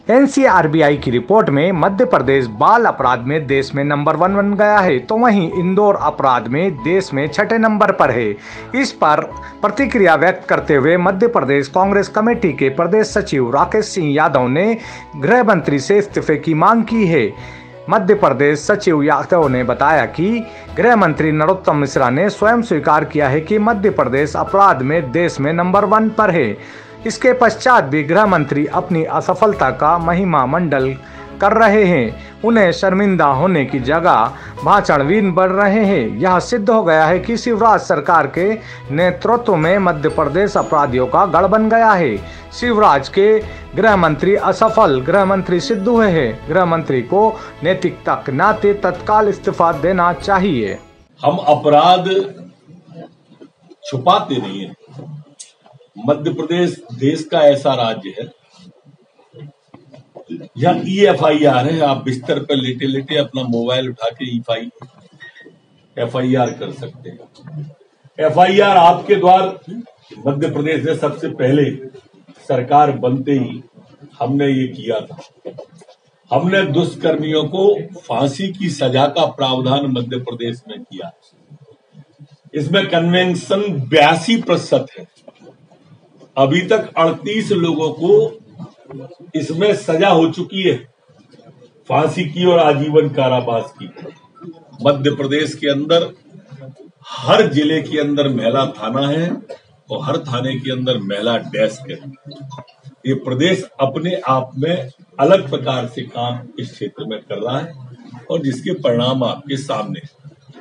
NCRB की report में मध्य प्रदेश बाल अपराध में देश में नंबर 1 बन गया है, तो वहीं इंदौर अपराध में देश में 6ठे नंबर पर है। इस पर प्रतिक्रिया व्यक्त करते हुए मध्य प्रदेश कांग्रेस कमेटी के प्रदेश सचिव राकेश सिंह यादव ने गृह मंत्री से इस्तीफे की मांग की है। मध्य प्रदेश सचिव यादव ने बताया कि गृह मंत्री नरोत्तम मिश्रा ने स्वयं स्वीकार किया है कि मध्य प्रदेश अपराध में देश में नंबर 1 पर है। इसके पश्चात भी गृह मंत्री अपनी असफलता का महिमा मंडल कर रहे हैं। उन्हें शर्मिंदा होने की जगह भाषणवीर बन रहे हैं। यह सिद्ध हो गया है कि शिवराज सरकार के नेतृत्व में मध्य प्रदेश अपराधियों का गढ़ बन गया है। शिवराज के गृह मंत्री असफल गृह मंत्री सिद्ध हुए हैं। गृह मंत्री को नैतिकता के नाते तत्काल इस्तीफा देना चाहिए। हम अपराध छुपाते नहीं है। मध्य प्रदेश देश का ऐसा राज्य है जहाँ EFIR है। आप बिस्तर पर लेटे लेटे अपना मोबाइल उठा के FIR कर सकते हैं। FIR आपके द्वार मध्य प्रदेश में सबसे पहले सरकार बनते ही हमने ये किया था। हमने दुष्कर्मियों को फांसी की सजा का प्रावधान मध्य प्रदेश में किया। इसमें कन्वेंशन 82% है। अभी तक 38 लोगों को इसमें सजा हो चुकी है, फांसी की और आजीवन कारावास की। मध्य प्रदेश के अंदर हर जिले के अंदर महिला थाना है और हर थाने के अंदर महिला डेस्क है। ये प्रदेश अपने आप में अलग प्रकार से काम इस क्षेत्र में कर रहा है और जिसके परिणाम आपके सामने है।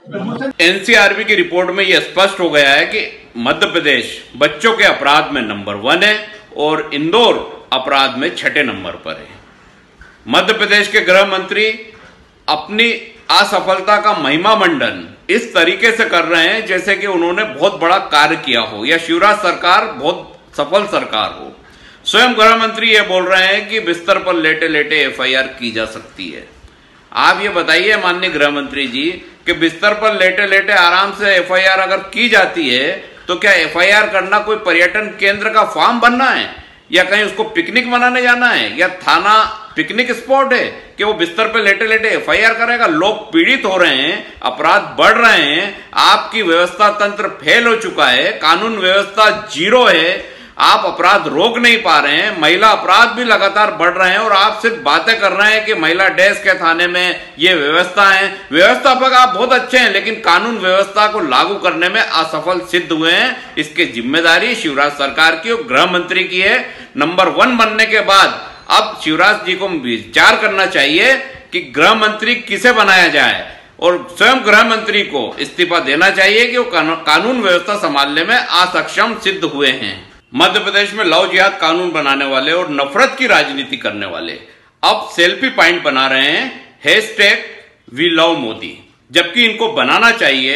एनसीआरबी की रिपोर्ट में यह स्पष्ट हो गया है कि मध्य प्रदेश बच्चों के अपराध में नंबर 1 है और इंदौर अपराध में 6ठे नंबर पर है। मध्य प्रदेश के गृह मंत्री अपनी असफलता का महिमा मंडन इस तरीके से कर रहे हैं जैसे कि उन्होंने बहुत बड़ा कार्य किया हो या शिवराज सरकार बहुत सफल सरकार हो। स्वयं गृह मंत्री ये बोल रहे हैं कि बिस्तर पर लेटे लेटे FIR की जा सकती है। आप ये बताइए माननीय गृह मंत्री जी कि बिस्तर पर लेटे लेटे आराम से FIR अगर की जाती है तो क्या FIR करना कोई पर्यटन केंद्र का फार्म बनना है या कहीं उसको पिकनिक मनाने जाना है या थाना पिकनिक स्पॉट है कि वो बिस्तर पे लेटे लेटे FIR करेगा? लोग पीड़ित हो रहे हैं, अपराध बढ़ रहे हैं, आपकी व्यवस्था तंत्र फेल हो चुका है, कानून व्यवस्था 0 है, आप अपराध रोक नहीं पा रहे हैं, महिला अपराध भी लगातार बढ़ रहे हैं और आप सिर्फ बातें कर रहे हैं कि महिला डेस्क के थाने में ये व्यवस्था है। व्यवस्थापक आप बहुत अच्छे हैं लेकिन कानून व्यवस्था को लागू करने में असफल सिद्ध हुए हैं। इसकी जिम्मेदारी शिवराज सरकार की और गृह मंत्री की है। नंबर 1 बनने के बाद अब शिवराज जी को विचार करना चाहिए कि गृह मंत्री किसे बनाया जाए और स्वयं गृह मंत्री को इस्तीफा देना चाहिए कि वो कानून व्यवस्था संभालने में असक्षम सिद्ध हुए हैं। मध्य प्रदेश में लव जिहाद कानून बनाने वाले और नफरत की राजनीति करने वाले अब सेल्फी पॉइंट बना रहे हैं #वी लव मोदी, जबकि इनको बनाना चाहिए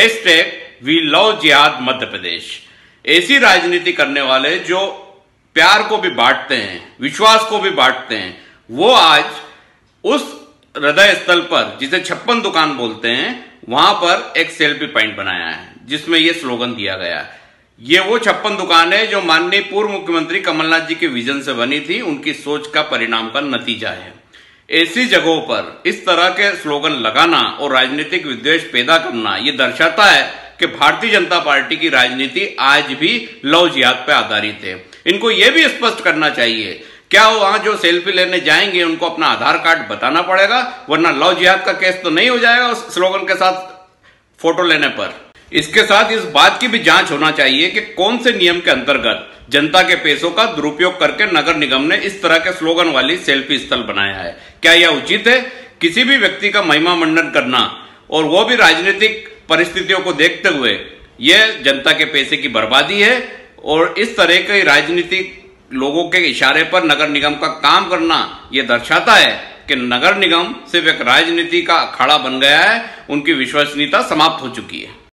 #वी लव जिहाद मध्य प्रदेश। ऐसी राजनीति करने वाले जो प्यार को भी बांटते हैं, विश्वास को भी बांटते हैं, वो आज उस हृदय स्थल पर जिसे 56 दुकान बोलते हैं वहां पर एक सेल्फी पॉइंट बनाया है जिसमें यह स्लोगन दिया गया है। ये वो 56 दुकान है जो माननीय पूर्व मुख्यमंत्री कमलनाथ जी के विजन से बनी थी, उनकी सोच का परिणाम का नतीजा है। ऐसी जगहों पर इस तरह के स्लोगन लगाना और राजनीतिक विद्वेष पैदा करना ये दर्शाता है कि भारतीय जनता पार्टी की राजनीति आज भी लव जिहाद पर आधारित है। इनको ये भी स्पष्ट करना चाहिए, क्या वहां जो सेल्फी लेने जाएंगे उनको अपना आधार कार्ड बताना पड़ेगा, वरना लव जिहाद का केस तो नहीं हो जाएगा उस स्लोगन के साथ फोटो लेने पर। इसके साथ इस बात की भी जांच होना चाहिए कि कौन से नियम के अंतर्गत जनता के पैसों का दुरुपयोग करके नगर निगम ने इस तरह के स्लोगन वाली सेल्फी स्थल बनाया है। क्या यह उचित है? किसी भी व्यक्ति का महिमा मंडन करना और वो भी राजनीतिक परिस्थितियों को देखते हुए, यह जनता के पैसे की बर्बादी है और इस तरह के राजनीतिक लोगों के इशारे पर नगर निगम का काम करना यह दर्शाता है कि नगर निगम सिर्फ एक राजनीति का अखाड़ा बन गया है, उनकी विश्वसनीयता समाप्त हो चुकी है।